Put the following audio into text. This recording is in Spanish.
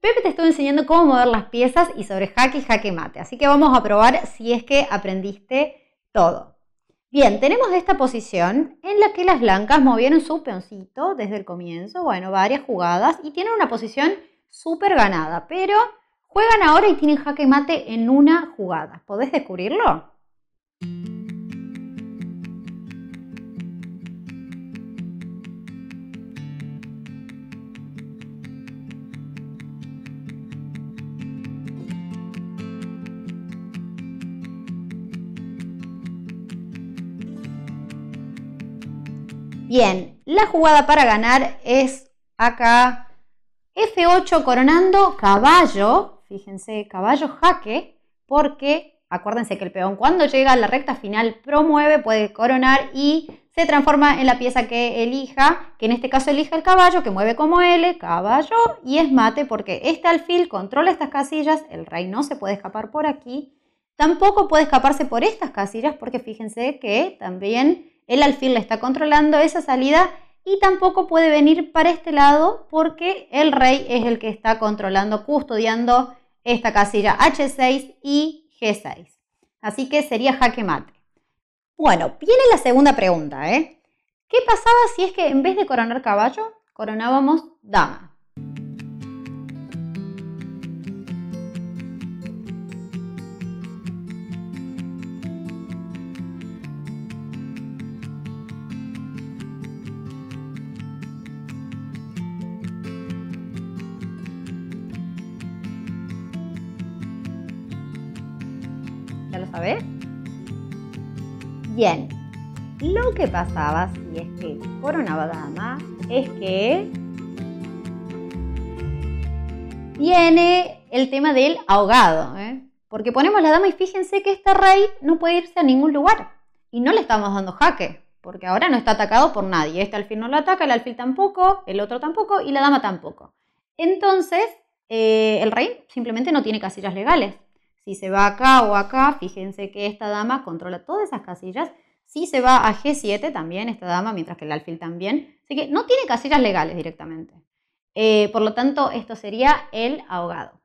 Pepe te estuvo enseñando cómo mover las piezas y sobre jaque y jaque mate. Así que vamos a probar si es que aprendiste todo. Bien, tenemos esta posición en la que las blancas movieron su peoncito desde el comienzo. Bueno, varias jugadas y tienen una posición súper ganada. Pero juegan ahora y tienen jaque mate en una jugada. ¿Podés descubrirlo? Bien, la jugada para ganar es acá F8 coronando caballo, fíjense, caballo jaque, porque acuérdense que el peón cuando llega a la recta final promueve, puede coronar y se transforma en la pieza que elija, que en este caso elija el caballo, que mueve como L, caballo, y es mate porque este alfil controla estas casillas, el rey no se puede escapar por aquí, tampoco puede escaparse por estas casillas porque fíjense que también el alfil le está controlando esa salida y tampoco puede venir para este lado porque el rey es el que está controlando, custodiando esta casilla H6 y G6. Así que sería jaque mate. Bueno, viene la segunda pregunta, ¿Qué pasaba si es que en vez de coronar caballo, coronábamos dama? ¿Ya lo sabés? Bien, lo que pasaba si es que coronaba dama es que viene el tema del ahogado, porque ponemos la dama y fíjense que este rey no puede irse a ningún lugar y no le estamos dando jaque, porque ahora no está atacado por nadie. Este alfil no lo ataca, el alfil tampoco, el otro tampoco y la dama tampoco. Entonces, el rey simplemente no tiene casillas legales. Si se va acá o acá, fíjense que esta dama controla todas esas casillas. Si se va a G7 también esta dama, mientras que el alfil también. Así que no tiene casillas legales directamente. Por lo tanto, esto sería el ahogado.